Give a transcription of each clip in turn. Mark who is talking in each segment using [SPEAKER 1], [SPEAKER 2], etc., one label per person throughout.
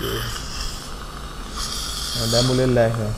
[SPEAKER 1] Okey. Dah mula live dah.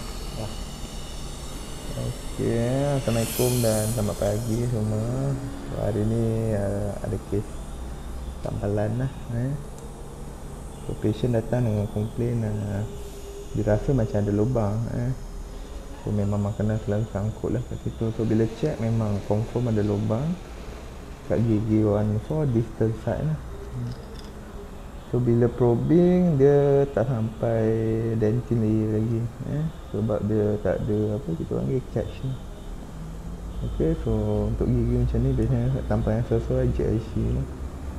[SPEAKER 1] Okey, Assalamualaikum dan selamat pagi semua. Hari ni ada kes tampalan lah. So, patient datang dengan komplain dirasa macam ada lubang. So memang makanan selalu sangkut lah kat situ. So bila check memang confirm ada lubang kat gigi 1-4 distal side lah. So bila probing dia tak sampai dentin lagi sebab dia tak ada apa kita panggil catch ni. Okey, so untuk gigi macam ni biasanya tanpa yang sesuai JIC lah.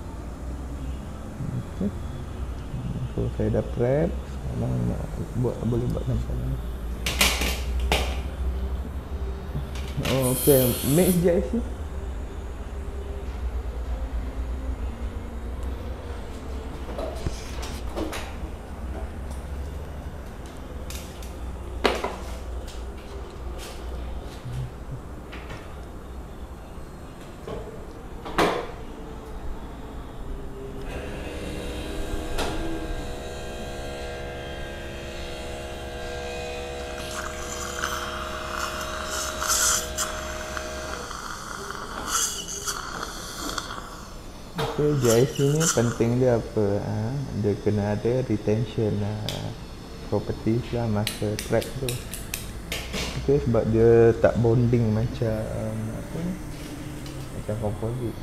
[SPEAKER 1] Okey. So saya dah prep, sekarang nak boleh buat tampalan. Okey, mix JIC. Okay, JIC ni penting dia apa? Dia kena ada retention properties lah masa track tu. Okay, sebab dia tak bonding macam apa ni? Macam composite.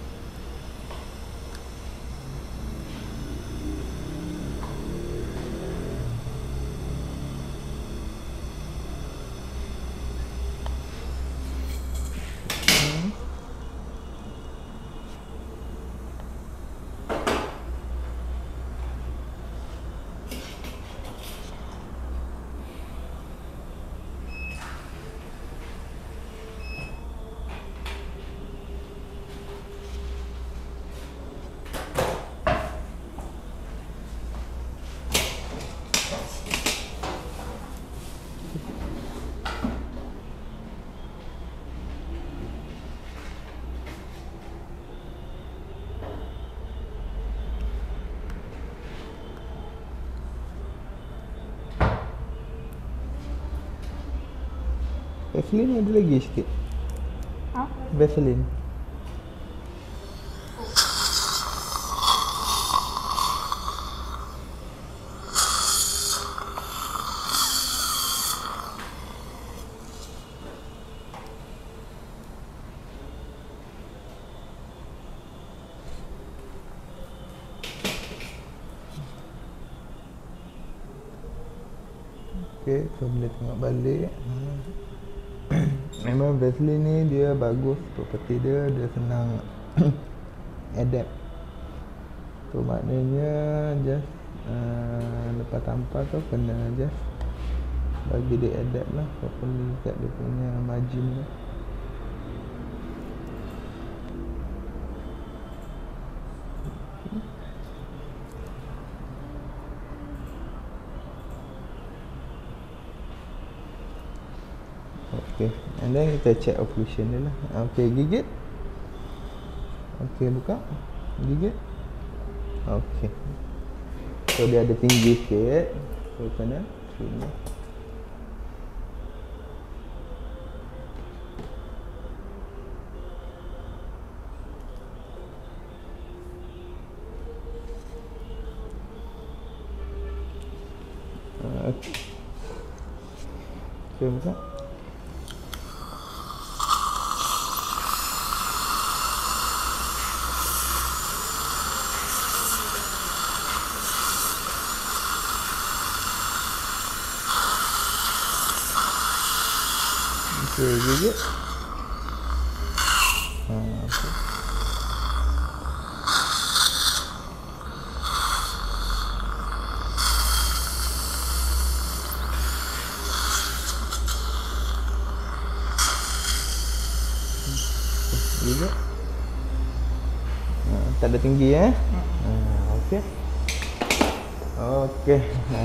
[SPEAKER 1] Vaseline ada lagi sikit. Vaseline. Okey, so boleh tengok balik. Memang Vaseline ni dia bagus, property dia senang adapt. So maknanya just lepas tampal tu kena just bagi dia adapt lah properly kat dia punya margin tu. Okay, and then kita check occlusion dia lah. Okay, gigit. Okay, buka. Gigit. Okay. So dia ada tinggi sikit. So kena sini. Okay. Okay, buka. Okay, gigit. Okay. Gigit. Tak ada tinggi okay. Okay.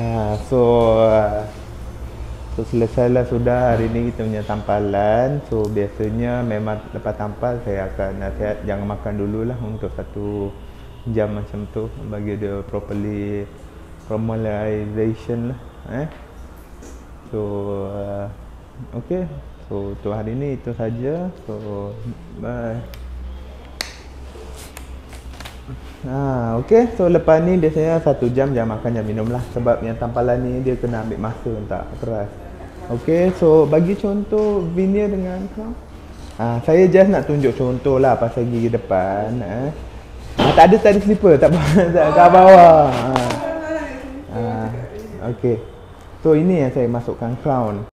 [SPEAKER 1] So selesailah sudah hari ni kita punya tampalan. So biasanya memang lepas tampal saya akan nasihat jangan makan dululah untuk 1 jam macam tu bagi dia properly formalization lah. So okay, so untuk hari ni itu saja. So bye. Okay, so lepas ni biasanya 1 jam jangan makan, jangan minum lah, sebab yang tampalan ni dia kena ambil masa untuk keras. Okay, so bagi contoh veneer dengan crown, saya just nak tunjuk contoh lah pasal gigi depan. Tak ada tali slipper, tak kat bawah. Okay, so ini yang saya masukkan crown.